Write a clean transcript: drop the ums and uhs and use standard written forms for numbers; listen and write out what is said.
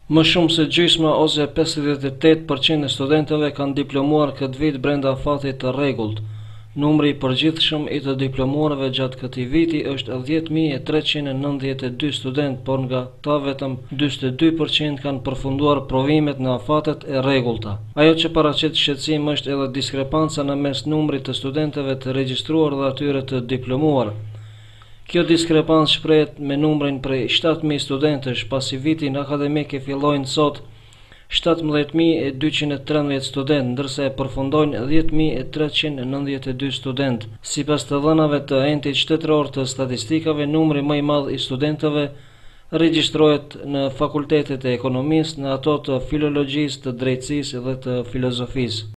Më shumë se gjysma ose 58% e studentëve kanë diplomuar këtë vit brenda afatit të rregullt. Numri i përgjithshëm i të diplomuarve gjatë këtij viti është 10.392 studentë, por nga ta vetëm 42% kanë përfunduar provimet në afatet e rregullta. Ajo që paraqet shqetësim është edhe diskrepanca në mes numrit të studentëve të regjistruar dhe atyre të diplomuar. Kjo diskrepancë shprehet me numrin prej 7.000 studentësh, pasi vitin akademik e fillojnë sot 17.213 studentë, ndërsa e përfundojnë 10.392 studentë. Sipas të dhënave të entit shtetëror të statistikave, numri më i madh i studentëve regjistrohet në fakultetet e ekonomisë, në ato të filologjisë, të drejtësisë dhe të filozofisë.